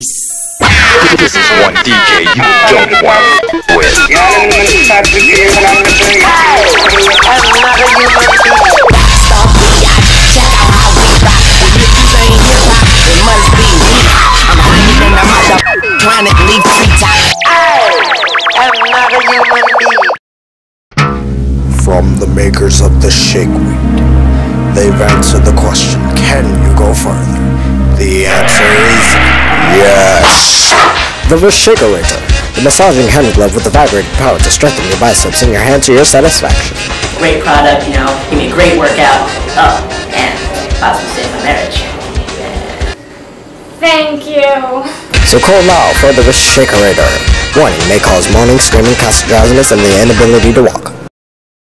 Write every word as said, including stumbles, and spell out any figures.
This is one D J you don't want with. I'm not a human being. Stop the yacht, check out how we rock. If this ain't hip hop, it must be me. I'm hiding in the mother planet leaf treetop. I am not a human being. From the makers of the Shake Weed, they've answered the question, can you go further? The answer is yes. The Vishakerator, the massaging hand glove with the vibrating power to strengthen your biceps and your hands to your satisfaction. Great product, you know, give me a great workout. Oh, and possibly save my marriage. Thank you. So call now for the Vishakerator. Warning may cause morning screaming, cast drowsiness, and the inability to walk.